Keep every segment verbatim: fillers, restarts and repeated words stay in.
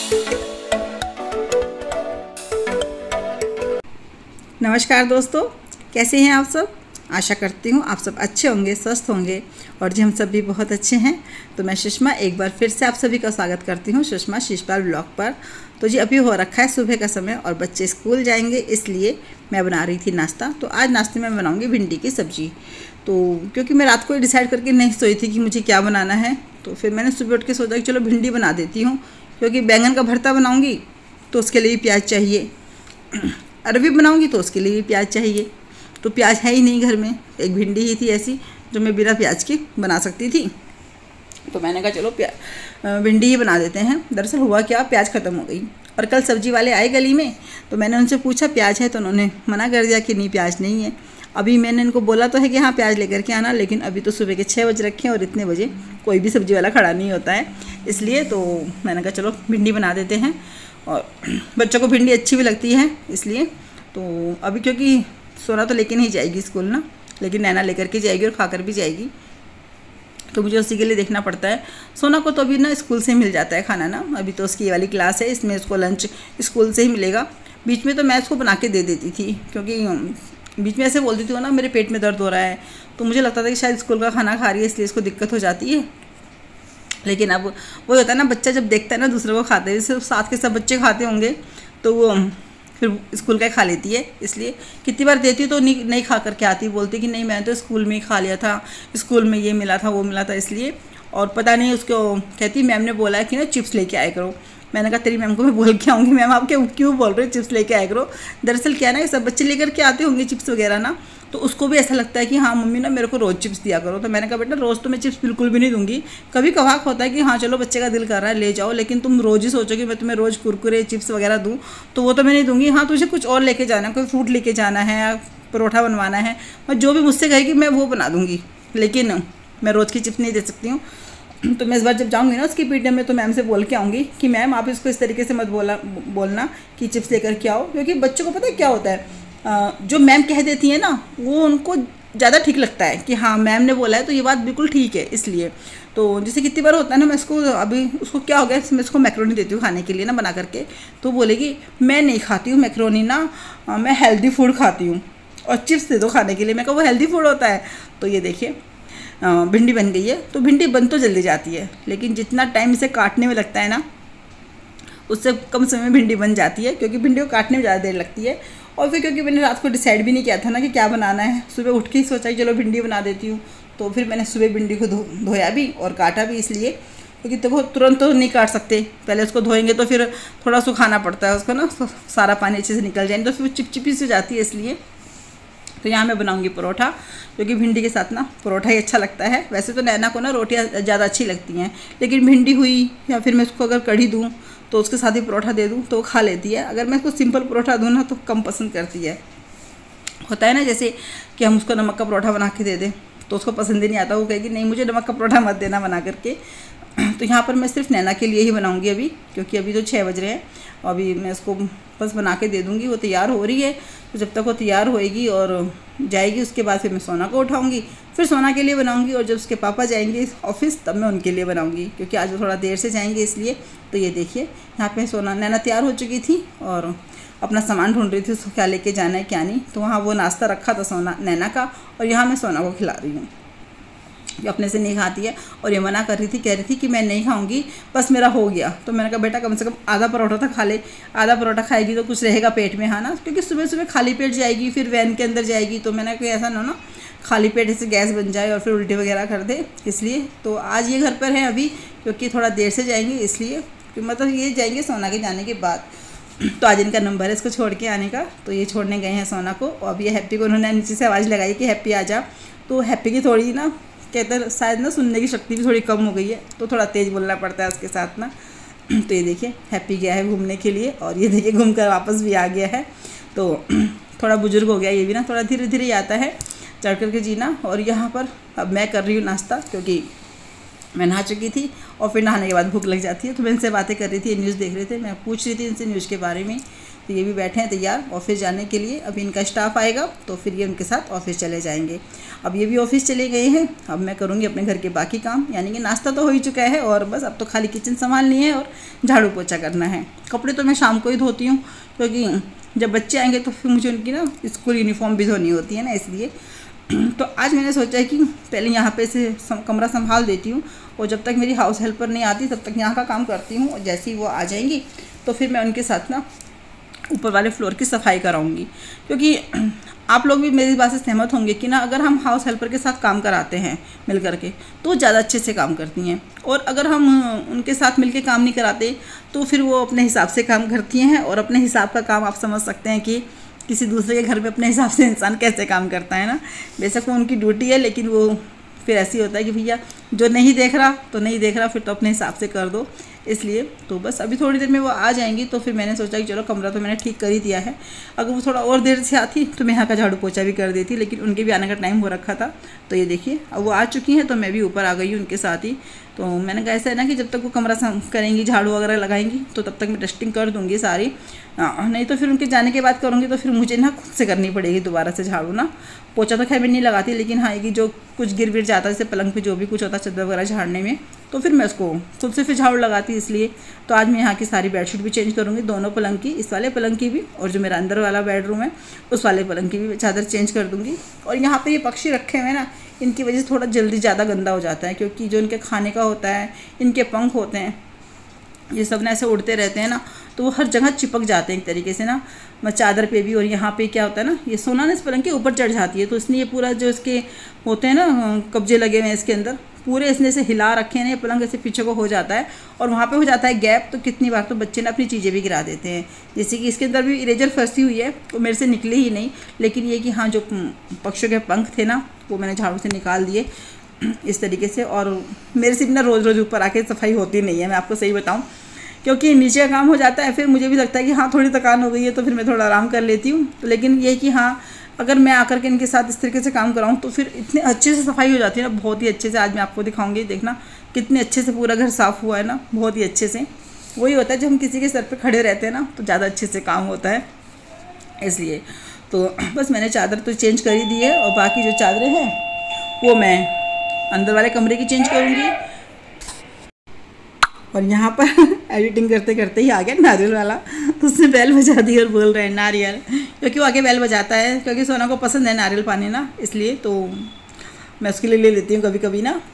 नमस्कार दोस्तों, कैसे हैं आप सब। आशा करती हूँ आप सब अच्छे होंगे, स्वस्थ होंगे और जी हम सब भी बहुत अच्छे हैं। तो मैं सुषमा एक बार फिर से आप सभी का स्वागत करती हूँ सुषमा शिषपाल ब्लॉग पर। तो जी अभी हो रखा है सुबह का समय और बच्चे स्कूल जाएंगे, इसलिए मैं बना रही थी नाश्ता। तो आज नाश्ते में बनाऊँगी भिंडी की सब्ज़ी। तो क्योंकि मैं रात को डिसाइड करके नहीं सोई थी कि मुझे क्या बनाना है, तो फिर मैंने सुबह उठ के सोचा कि चलो भिंडी बना देती हूँ, क्योंकि बैंगन का भरता बनाऊँगी तो उसके लिए भी प्याज चाहिए, अरबी बनाऊंगी तो उसके लिए भी प्याज चाहिए। तो प्याज है ही नहीं घर में, एक भिंडी ही थी ऐसी जो मैं बिना प्याज की बना सकती थी। तो मैंने कहा चलो प्या भिंडी ही बना देते हैं। दरअसल हुआ क्या, प्याज ख़त्म हो गई और कल सब्जी वाले आए गली में, तो मैंने उनसे पूछा प्याज है, तो उन्होंने मना कर दिया कि नहीं प्याज नहीं है। अभी मैंने इनको बोला तो है कि हाँ प्याज लेकर के आना, लेकिन अभी तो सुबह के छः बज रखे हैं और इतने बजे कोई भी सब्जी वाला खड़ा नहीं होता है, इसलिए तो मैंने कहा चलो भिंडी बना देते हैं। और बच्चों को भिंडी अच्छी भी लगती है, इसलिए तो अभी क्योंकि सोना तो लेके नहीं जाएगी स्कूल ना, लेकिन नैना लेकर के जाएगी और खाकर भी जाएगी, तो मुझे उसी के लिए देखना पड़ता है। सोना को तो अभी ना स्कूल से मिल जाता है खाना ना, अभी तो उसकी ये वाली क्लास है, इसमें उसको लंच स्कूल से ही मिलेगा। बीच में तो मैं उसको बना के दे देती थी, क्योंकि बीच में ऐसे बोलती थी ना मेरे पेट में दर्द हो रहा है, तो मुझे लगता था कि शायद स्कूल का खाना खा रही है इसलिए इसको दिक्कत हो जाती है। लेकिन अब वो होता है ना, बच्चा जब देखता है ना दूसरे को खाते हुए, सिर्फ साथ के सब बच्चे खाते होंगे तो वो फिर स्कूल का खा लेती है। इसलिए कितनी बार देती हूँ तो नहीं नहीं खा करके आती, बोलती कि नहीं मैंने तो स्कूल में ही खा लिया था, स्कूल में ये मिला था वो मिला था इसलिए। और पता नहीं उसको कहती मैम ने बोला है कि ना चिप्स लेके आया करो। मैंने कहा तेरी मैम को मैं बोल के आऊँगी, मैम आप क्या क्यों बोल रहे हो चिप्स लेके आया करो। दरअसल क्या ना, सब बच्चे लेकर के आते होंगे चिप्स वगैरह ना, तो उसको भी ऐसा लगता है कि हाँ मम्मी ना मेरे को रोज़ चिप्स दिया करो। तो मैंने कहा बेटा रोज़ तो मैं चिप्स बिल्कुल भी नहीं दूंगी, कभी कभार होता है कि हाँ चलो बच्चे का दिल कर रहा है ले जाओ, लेकिन तुम रोज़ ही सोचो कि मैं तुम्हें रोज़ कुरकुरे चिप्स वगैरह दूँ, तो वो तो मैं नहीं दूंगी। हाँ तुझे कुछ और लेके जाना है, कोई फ्रूट लेके जाना है, परोठा बनवाना है, मैं जो भी मुझसे कहेगी मैं वो बना दूँगी, लेकिन मैं रोज़ की चिप्स नहीं दे सकती हूँ। तो मैं इस बार जब जाऊँगी ना उसकी पीटीएम में, तो मैम से बोल के आऊँगी कि मैम आप इसको इस तरीके से मत बोला बोलना कि चिप्स लेकर के आओ, क्योंकि बच्चों को पता है क्या होता है, जो मैम कह देती है ना वो उनको ज़्यादा ठीक लगता है कि हाँ मैम ने बोला है तो ये बात बिल्कुल ठीक है। इसलिए तो जैसे कितनी बार होता है ना, मैं इसको अभी उसको क्या हो गया, मैं इसको मैक्रोनी देती हूँ खाने के लिए ना बना करके, तो बोलेगी मैं नहीं खाती हूँ मैक्रोनी ना, मैं हेल्दी फूड खाती हूँ और चिप्स दे दो खाने के लिए। मैं कहा वो हेल्दी फूड होता है। तो ये देखिए भिंडी बन गई है। तो भिंडी बन तो जल्दी जाती है, लेकिन जितना टाइम इसे काटने में लगता है ना उससे कम समय में भिंडी बन जाती है, क्योंकि भिंडी को काटने में ज़्यादा देर लगती है। और फिर क्योंकि मैंने रात को डिसाइड भी नहीं किया था ना कि क्या बनाना है, सुबह उठ के ही सोचा कि चलो भिंडी बना देती हूँ, तो फिर मैंने सुबह भिंडी को धो धोया भी और काटा भी, इसलिए क्योंकि तो वो तुरंत तो नहीं काट सकते, पहले उसको धोएंगे तो फिर थोड़ा सुखाना पड़ता है उसको ना, सारा पानी अच्छे से निकल जाए तो फिर चिपचिपी से जाती है। इसलिए तो यहाँ मैं बनाऊंगी परोठा, क्योंकि भिंडी के साथ ना परोठा ही अच्छा लगता है। वैसे तो नैना को ना रोटियाँ ज़्यादा अच्छी लगती हैं, लेकिन भिंडी हुई या फिर मैं उसको अगर कढ़ी दूँ तो उसके साथ ही परोठा दे दूँ तो वो खा लेती है। अगर मैं उसको सिंपल परोठा दूँ ना तो कम पसंद करती है। होता है ना जैसे कि हम उसको नमक का परोठा बना के दे दें तो उसको पसंद ही नहीं आता, वो कहेगी नहीं मुझे नमक का परोठा मत देना बना करके। तो यहाँ पर मैं सिर्फ नैना के लिए ही बनाऊंगी अभी, क्योंकि अभी तो छः बज रहे हैं, अभी मैं इसको बस बना के दे दूँगी। वो तैयार हो रही है, तो जब तक वो तैयार होएगी और जाएगी उसके बाद फिर मैं सोना को उठाऊँगी, फिर सोना के लिए बनाऊँगी, और जब उसके पापा जाएंगे ऑफिस तब मैं उनके लिए बनाऊँगी, क्योंकि आज वो थोड़ा देर से जाएंगे इसलिए। तो ये देखिए यहाँ पे सोना नैना तैयार हो चुकी थी और अपना सामान ढूंढ रही थी, उसको क्या लेके जाना है क्या नहीं। तो वहाँ वो नाश्ता रखा था सोना नैना का, और यहाँ मैं सोना को खिला रही हूँ, जो अपने से नहीं खाती है। और ये मना कर रही थी, कह रही थी कि मैं नहीं खाऊंगी, बस मेरा हो गया। तो मैंने कहा बेटा कम से कम आधा परोठा तो खा ले, आधा परोठा खाएगी तो कुछ रहेगा पेट में, है ना, क्योंकि सुबह सुबह खाली पेट जाएगी फिर वैन के अंदर जाएगी, तो मैंने कहा ऐसा ना ना खाली पेट से गैस बन जाए और फिर उल्टी वगैरह कर दे। इसलिए तो आज ये घर पर है अभी, क्योंकि थोड़ा देर से जाएंगे, इसलिए मतलब ये जाएंगे सोना के जाने के बाद। तो आज इनका नंबर है इसको छोड़ के आने का, तो ये छोड़ने गए हैं सोना को। और अब ये हैप्पी को उन्होंने नीचे से आवाज़ लगाई कि हैप्पी आ जा। तो हैप्पी की थोड़ी ना कहते शायद ना सुनने की शक्ति भी थोड़ी कम हो गई है, तो थोड़ा तेज़ बोलना पड़ता है उसके साथ ना। तो ये देखिए हैप्पी गया है घूमने के लिए, और ये देखिए घूम कर वापस भी आ गया है। तो थोड़ा बुजुर्ग हो गया ये भी ना, थोड़ा धीरे धीरे आता है चढ़ कर के जीना। और यहाँ पर अब मैं कर रही हूँ नाश्ता, क्योंकि मैं नहा चुकी थी और फिर नहाने के बाद भूख लग जाती है। तो मैं इनसे बातें कर रही थी, न्यूज़ देख रहे थे, मैं पूछ रही थी इनसे न्यूज़ के बारे में। तो ये भी बैठे हैं तैयार ऑफिस जाने के लिए। अभी इनका स्टाफ आएगा तो फिर ये उनके साथ ऑफिस चले जाएंगे। अब ये भी ऑफिस चले गए हैं, अब मैं करूँगी अपने घर के बाकी काम, यानी कि नाश्ता तो हो ही चुका है और बस अब तो खाली किचन संभालनी है और झाड़ू पोछा करना है। कपड़े तो मैं शाम को ही धोती हूँ, क्योंकि जब बच्चे आएंगे तो फिर मुझे उनकी ना स्कूल यूनिफॉर्म भी धोनी होती है ना, इसलिए। तो आज मैंने सोचा है कि पहले यहाँ पे से कमरा संभाल देती हूँ और जब तक मेरी हाउस हेल्पर नहीं आती तब तक यहाँ का काम करती हूँ, और जैसे ही वो आ जाएंगी तो फिर मैं उनके साथ ना ऊपर वाले फ्लोर की सफाई कराऊंगी। क्योंकि आप लोग भी मेरी बात से सहमत होंगे कि ना अगर हम हाउस हेल्पर के साथ काम कराते हैं मिल करके तो ज़्यादा अच्छे से काम करती हैं, और अगर हम उनके साथ मिलके काम नहीं कराते तो फिर वो अपने हिसाब से काम करती हैं। और अपने हिसाब का काम आप समझ सकते हैं कि किसी दूसरे के घर में अपने हिसाब से इंसान कैसे काम करता है ना। बेशक वो उनकी ड्यूटी है, लेकिन वो फिर ऐसी होता है कि भैया जो नहीं देख रहा तो नहीं देख रहा, फिर तो अपने हिसाब से कर दो। इसलिए तो बस अभी थोड़ी देर में वो आ जाएंगी तो फिर मैंने सोचा कि चलो कमरा तो मैंने ठीक कर ही दिया है, अगर वो थोड़ा और देर से आती तो मैं यहाँ का झाड़ू पोछा भी कर देती, लेकिन उनके भी आने का टाइम हो रखा था। तो ये देखिए अब वो आ चुकी हैं तो मैं भी ऊपर आ गई हूँ उनके साथ ही। तो मैंने कहा ऐसा है ना कि जब तक वो कमरा करेंगी, झाड़ू वगैरह लगाएंगी, तो तब तक मैं डस्टिंग कर दूँगी सारी, नहीं तो फिर उनके जाने के बाद करूँगी तो फिर मुझे ना खुद से करनी पड़ेगी दोबारा से झाड़ू ना। पोछा तो खैर मैं नहीं लगाती, लेकिन हाँ कि जो कुछ गिर गिर जाता है जैसे पलंग पे जो भी कुछ होता है चादर वगैरह झाड़ने में, तो फिर मैं उसको खुद से फिर झाड़ू लगाती। इसलिए तो आज मैं यहाँ की सारी बेडशीट भी चेंज करूँगी, दोनों पलंग की, इस वाले पलंग की भी और जो मेरा अंदर वाला बेडरूम है उस वाले पलंग की भी चादर चेंज कर दूँगी। और यहाँ पे ये पक्षी रखे हुए हैं ना, इनकी वजह से थोड़ा जल्दी ज़्यादा गंदा हो जाता है, क्योंकि जो इनके खाने का होता है, इनके पंख होते हैं, ये सब ना ऐसे उड़ते रहते हैं ना, तो वो हर जगह चिपक जाते हैं एक तरीके से ना, चादर पे भी। और यहाँ पे क्या होता है ना, ये सोना ना इस पलंग के ऊपर चढ़ जाती है, तो इसने ये पूरा जो इसके होते हैं ना कब्जे लगे हुए हैं इसके अंदर, पूरे इसने से हिला रखे हैं, ये पलंग ऐसे पीछे को हो जाता है और वहाँ पे हो जाता है गैप। तो कितनी बार तो बच्चे ना अपनी चीज़ें भी गिरा देते हैं, जैसे कि इसके अंदर भी इरेजर फंसी हुई है, वो मेरे से निकले ही नहीं। लेकिन ये कि हाँ जो पक्षियों के पंख थे ना वो मैंने झाड़ू से निकाल दिए इस तरीके से। और मेरे से भी ना रोज़ रोज़ ऊपर आके सफाई होती नहीं है, मैं आपको सही बताऊँ, क्योंकि नीचे का काम हो जाता है, फिर मुझे भी लगता है कि हाँ थोड़ी थकान हो गई है तो फिर मैं थोड़ा आराम कर लेती हूँ। तो लेकिन ये कि हाँ अगर मैं आकर के इनके साथ इस तरीके से काम कराऊँ तो फिर इतने अच्छे से सफाई हो जाती है ना, बहुत ही अच्छे से। आज मैं आपको दिखाऊंगी, देखना कितने अच्छे से पूरा घर साफ़ हुआ है ना, बहुत ही अच्छे से। वही होता है जब हम किसी के सर पे खड़े रहते हैं ना तो ज़्यादा अच्छे से काम होता है, इसलिए। तो बस मैंने चादर तो चेंज कर ही दी है, और बाकी जो चादरें हैं वो मैं अंदर वाले कमरे की चेंज करूँगी। और यहाँ पर एडिटिंग करते करते ही आ गया नारियल वाला, तो उसने बेल बजा दी और बोल रहे हैं नारियल, क्योंकि वो आगे बेल बजाता है, क्योंकि सोना को पसंद है नारियल पानी ना, इसलिए तो मैं उसके लिए ले लेती हूँ कभी कभी ना।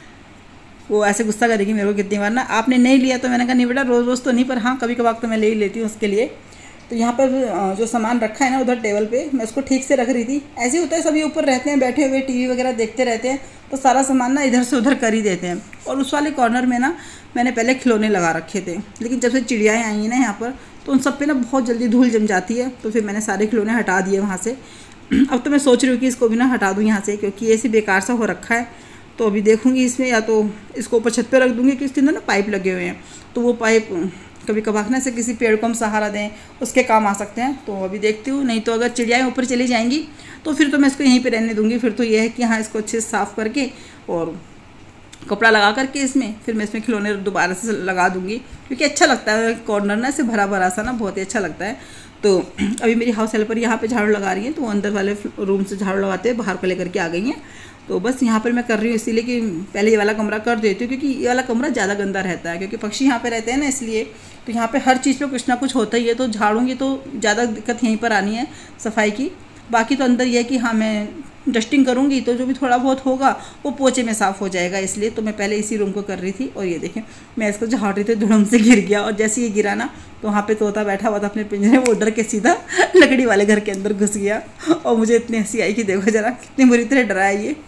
वो ऐसे गुस्सा करेगी मेरे को कितनी बार ना, आपने नहीं लिया तो मैंने कहा नहीं बेटा रोज़ रोज़ तो नहीं, पर हाँ कभी कभार तो मैं ले ही लेती हूँ उसके लिए। तो यहाँ पर जो सामान रखा है ना उधर टेबल पे, मैं उसको ठीक से रख रही थी। ऐसे ही होता है, सभी ऊपर रहते हैं बैठे हुए, टीवी वगैरह देखते रहते हैं, तो सारा सामान ना इधर से उधर कर ही देते हैं। और उस वाले कॉर्नर में ना मैंने पहले खिलौने लगा रखे थे, लेकिन जब से चिड़ियाएँ आई हैं ना यहाँ पर तो उन सब पे ना बहुत जल्दी धूल जम जाती है, तो फिर मैंने सारे खिलौने हटा दिए वहाँ से। अब तो मैं सोच रही हूँ कि इसको भी ना हटा दूँ यहाँ से, क्योंकि ये ऐसे बेकार सा हो रखा है। तो अभी देखूँगी इसमें, या तो इसको ऊपर छत पे रख दूँगी, कि इसके अंदर ना पाइप लगे हुए हैं, तो वो पाइप कभी कभार ना से किसी पेड़ को हम सहारा दें, उसके काम आ सकते हैं। तो अभी देखती हूँ, नहीं तो अगर चिड़ियाएँ ऊपर चली जाएंगी तो फिर तो मैं इसको यहीं पे रहने दूँगी। फिर तो ये है कि हाँ इसको अच्छे से साफ़ करके और कपड़ा लगा करके इसमें फिर मैं इसमें खिलौने दोबारा से लगा दूँगी, क्योंकि अच्छा लगता है कॉर्नर ना ऐसे भरा भरा सा ना, बहुत ही अच्छा लगता है। तो अभी मेरी हाउस हेल्पर यहाँ पे झाड़ू लगा रही है, तो वो अंदर वाले रूम से झाड़ू लगाते हैं बाहर को लेकर के आ गई हैं। तो बस यहाँ पर मैं कर रही हूँ इसीलिए कि पहले ये वाला कमरा कर देती हूँ, क्योंकि ये वाला कमरा ज़्यादा गंदा रहता है, क्योंकि पक्षी यहाँ पे रहते हैं ना, इसलिए। तो यहाँ पे हर चीज़ पे कुछ ना कुछ होता ही है, तो झाड़ूंगी तो ज़्यादा दिक्कत यहीं पर आनी है सफाई की। बाकी तो अंदर ये है कि हाँ मैं डस्टिंग करूँगी तो जो भी थोड़ा बहुत होगा वो पोछे में साफ़ हो जाएगा, इसलिए तो मैं पहले इसी रूम को कर रही थी। और ये देखें मैं इसको झाड़ रही थी, धुड़म से गिर गया, और जैसे ये गिरा ना तो वहाँ पे तोता बैठा हुआ था अपने पिंजरे, वो डर के सीधा लकड़ी वाले घर के अंदर घुस गया। और मुझे इतनी हंसी आई कि देखो जरा कितनी बुरी तरह डरा है ये।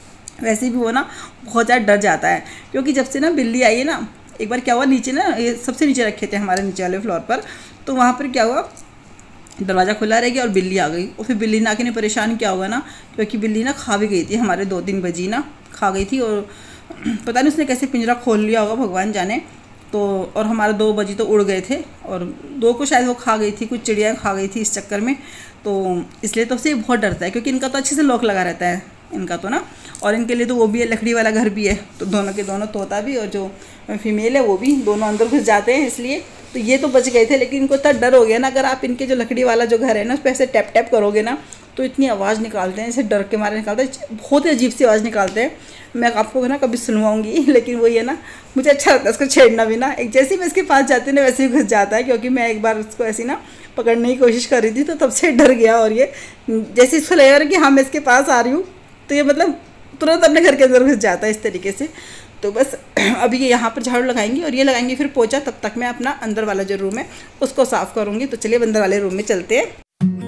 वैसे भी वो ना बहुत ज़्यादा डर जाता है, क्योंकि जब से ना बिल्ली आई है ना, एक बार क्या हुआ नीचे ना, ये सबसे नीचे रखे थे हमारे नीचे वाले फ्लोर पर, तो वहाँ पर क्या हुआ दरवाज़ा खुला रह गया और बिल्ली आ गई। और फिर बिल्ली ने आके ने परेशान किया होगा ना, क्योंकि बिल्ली ना खा भी गई थी हमारे, दो तीन बजी ना खा गई थी, और पता नहीं उसने कैसे पिंजरा खोल लिया होगा भगवान जाने। तो और हमारे दो बजी तो उड़ गए थे, और दो को शायद वो खा गई थी, कुछ चिड़िया खा गई थी इस चक्कर में। तो इसलिए तो उससे बहुत डरता है, क्योंकि इनका तो अच्छे से लॉक लगा रहता है इनका तो ना, और इनके लिए तो वो भी है, लकड़ी वाला घर भी है, तो दोनों के दोनों, तोता भी और जो फीमेल है वो भी, दोनों अंदर घुस जाते हैं, इसलिए तो ये तो बच गए थे, लेकिन इनको इतना डर हो गया ना, अगर आप इनके जो लकड़ी वाला जो घर है ना उस पर ऐसे टैप टैप करोगे ना तो इतनी आवाज़ निकालते हैं, जैसे डर के मारे निकालते हैं, बहुत ही अजीब सी आवाज़ निकालते हैं। मैं आपको ना कभी सुनवाऊंगी, लेकिन वही है ना, मुझे अच्छा लगता है उसको छेड़ना भी ना। एक जैसे ही मैं इसके पास जाती हूँ ना वैसे ही घुस जाता है, क्योंकि मैं एक बार उसको ऐसी ना पकड़ने की कोशिश कर रही थी तो तब से डर गया। और ये जैसे इसको लगेगा कि हाँ मैं इसके पास आ रही हूँ तो ये मतलब तुरंत अपने घर के अंदर घुस जाता है इस तरीके से। तो बस अभी ये यहाँ पर झाड़ू लगाएंगी और ये लगाएंगी फिर पोछा, तब तक मैं अपना अंदर वाला जो रूम है उसको साफ़ करूँगी। तो चलिए अंदर वाले रूम में चलते हैं।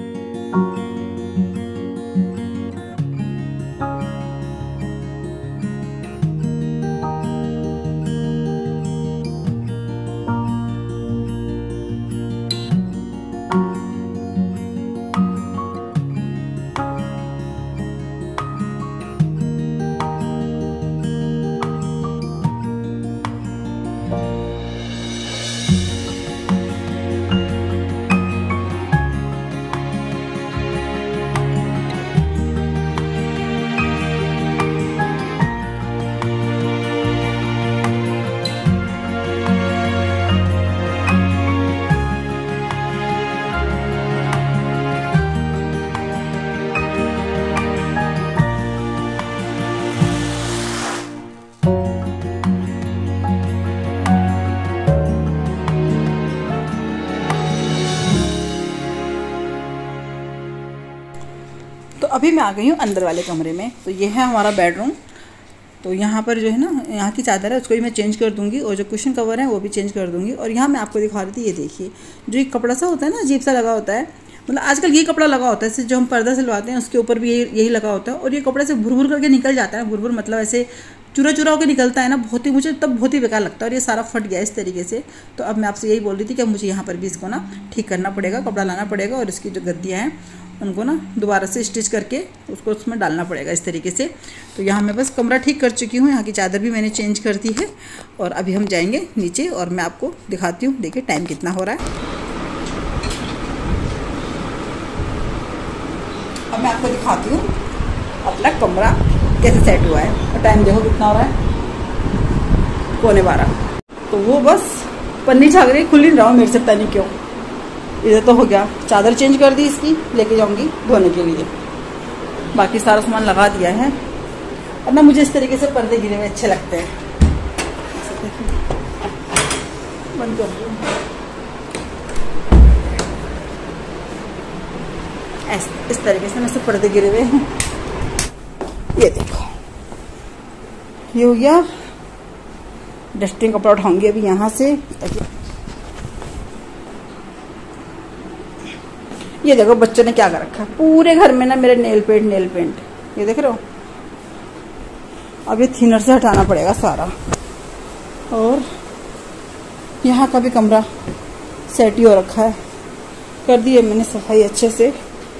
तो अभी मैं आ गई हूँ अंदर वाले कमरे में। तो ये है हमारा बेडरूम। तो यहाँ पर जो है ना, यहाँ की चादर है उसको भी मैं चेंज कर दूँगी और जो कुशन कवर है वो भी चेंज कर दूँगी। और यहाँ मैं आपको दिखा रही थी, ये देखिए जो एक कपड़ा सा होता है ना, अजीब सा लगा होता है, मतलब आजकल ये कपड़ा लगा होता है, जो हम पर्दा सिलवाते हैं उसके ऊपर भी यही यही लगा होता है। और ये कपड़े से भुर भुर करके निकल जाता है, भुर भुर मतलब ऐसे चूरा चूरा होकर निकलता है ना, बहुत ही, मुझे तब बहुत ही बेकार लगता है। और ये सारा फट गया इस तरीके से। तो अब मैं आपसे यही बोल रही थी कि अब मुझे यहाँ पर भी इसको ना ठीक करना पड़ेगा, कपड़ा लाना पड़ेगा और इसकी जो गद्दियाँ हैं उनको ना दोबारा से स्टिच करके उसको उसमें डालना पड़ेगा इस तरीके से। तो यहाँ मैं बस कमरा ठीक कर चुकी हूँ, यहाँ की चादर भी मैंने चेंज कर दी है। और अभी हम जाएंगे नीचे और मैं आपको दिखाती हूँ। देखिए टाइम कितना हो रहा है। अब मैं आपको दिखाती हूँ अपना कमरा कैसे सेट हुआ है। और टाइम देखो कितना हो रहा है, पौने बारह। तो वो बस पन्नी छाग रही, खुल नहीं रहा हूँ मेरे से, पता नहीं क्यों। इधर तो हो गया, चादर चेंज कर दी, इसकी लेके जाऊंगी धोने के लिए। बाकी सारा सामान लगा दिया है। अब ना मुझे इस तरीके से पर्दे गिरे हुए अच्छे लगते हैं। बंद कर दूँ, इस तरीके से मेरे से पर्दे गिरे हुए हैं। ये देखो, ये हो गया। डस्टिंग कपड़ा उठाऊंगी अभी यहाँ से। ये देखो बच्चों ने क्या कर रखा है पूरे घर में ना, मेरे नेल पेंट नेल पेंट ये देख रहे हो। अब ये थिनर से हटाना पड़ेगा सारा। और यहाँ का भी कमरा सेट ही हो रखा है, कर दी है मैंने सफाई अच्छे से।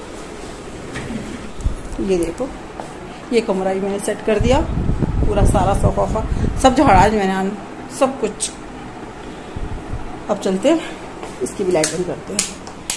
ये देखो, ये कमरा ही मैंने सेट कर दिया पूरा, सारा सोफा वोफा सब झाड़ा आज मैंने, सब कुछ। अब चलते इसकी भी लाइटिंग करते हैं।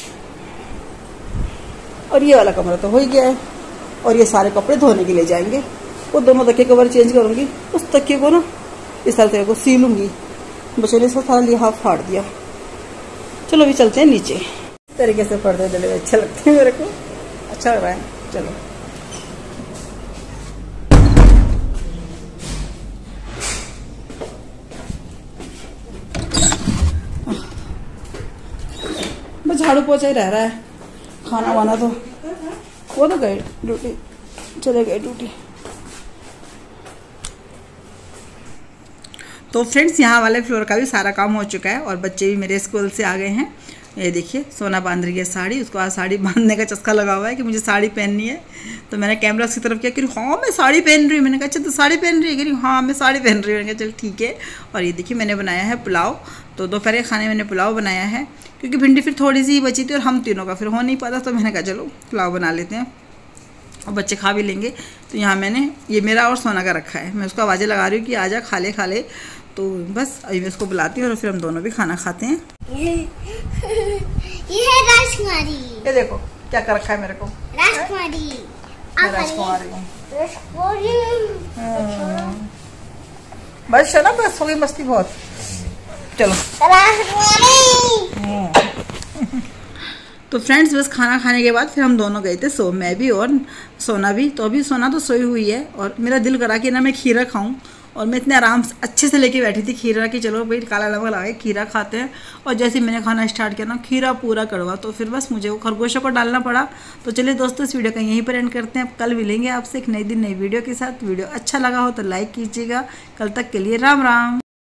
और ये वाला कमरा तो हो ही गया है। और ये सारे कपड़े धोने के लिए जाएंगे। वो दोनों तकिए कवर चेंज करूंगी, उस तकिए को ना इस तरह को सीलूंगी। बच्चों ने इसका सारा लिहाफ फाड़ दिया। चलो अभी चलते हैं नीचे। इस तरीके से पर्दे डले हुए अच्छे लगते हैं मेरे को, अच्छा लग रहा है। चलो बस झाड़ू पोछा ही रह रहा है, खाना वाना तो वो तो गए ड्यूटी, चले गए ड्यूटी। तो फ्रेंड्स यहाँ वाले फ्लोर का भी सारा काम हो चुका है और बच्चे भी मेरे स्कूल से आ गए हैं। ये देखिए सोना बांध रही है साड़ी, उसको आज साड़ी बांधने का चस्का लगा हुआ है कि मुझे साड़ी पहननी है। तो मैंने कैमरा उसकी तरफ किया कि हाँ मैं साड़ी पहन रही हूँ। मैंने कहा अच्छा तो साड़ी पहन रही है, कि हाँ मैं साड़ी पहन रही हूँ। मैंने कहा चल ठीक है। और ये देखिए मैंने बनाया है पुलाव। तो दोपहर के खाने मैंने पुलाव बनाया है, क्योंकि भिंडी फिर थोड़ी सी बची थी और हम तीनों का फिर हो नहीं पाता। तो मैंने कहा चलो पुलाव बना लेते हैं और बच्चे खा भी लेंगे। तो यहाँ मैंने ये मेरा और सोना का रखा है, मैं उसको आवाज़ें लगा रही हूँ कि आजा खा ले खा ले। तो बस अभी मैं उसको बुलाती हूँ और फिर हम दोनों भी खाना खाते हैं। ये है राजकुमारी। ये देखो क्या कर रखा है मेरे को, राजकुमारी। मैं राजकुमारी हूँ। राजकुमारी बस है ना, बस हो गई मस्ती बहुत। चलो राजकुमारी। तो फ्रेंड्स बस खाना खाने के बाद फिर हम दोनों गए थे सो, मैं भी और सोना भी। तो अभी सोना तो सोई हुई है और मेरा दिल करा कि ना मैं खीरा खाऊं, और मैं इतने आराम से अच्छे से लेके बैठी थी खीरा कि चलो भाई काला नमक लगा के खीरा खाते हैं। और जैसे मैंने खाना स्टार्ट किया ना, खीरा पूरा कड़वा, तो फिर बस मुझे वो खरगोशों को डालना पड़ा। तो चलिए दोस्तों, इस वीडियो का यहीं पर एंड करते हैं। कल मिलेंगे आपसे एक नई दिन नई वीडियो के साथ। वीडियो अच्छा लगा हो तो लाइक कीजिएगा। कल तक के लिए राम राम।